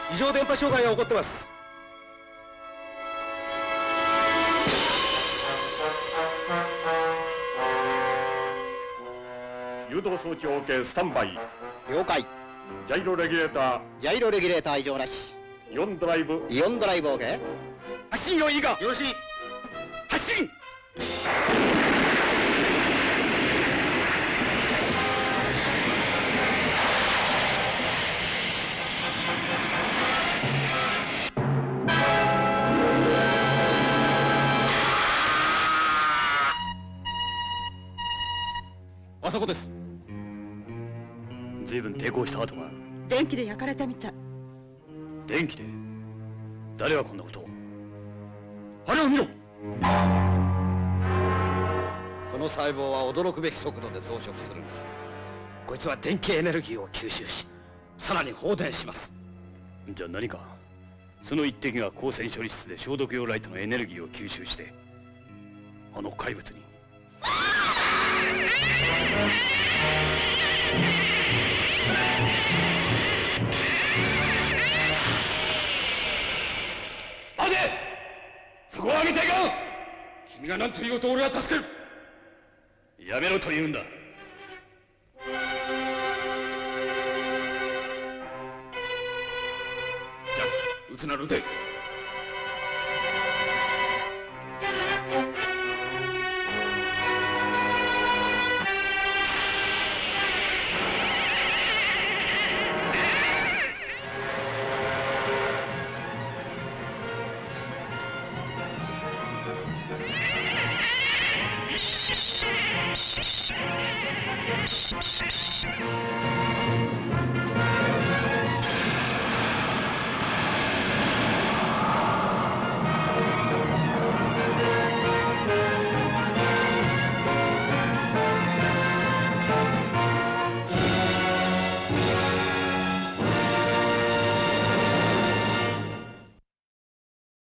異常電波障害が起こってます。 誘導装置 OK スタンバイ。 了解。 ジャイロレギュレーター異常なし。 ー。イオンドライブ。 OK。 発進用いいか。よろしい。発進。 あそこです。随分抵抗した跡が。 電気で焼かれたみたい。 電気で？誰がこんなことを？あれを見ろ。 この細胞は驚くべき速度で増殖するんです。こいつは電気エネルギーを吸収し、さらに放電します。 じゃあ何かその一滴が光線処理室で消毒用ライトのエネルギーを吸収してあの怪物に。 待て！そこを上げちゃいかん！君が何と言おうと俺は助ける。 やめろと言うんだ。 ジャッキ、撃つなるで。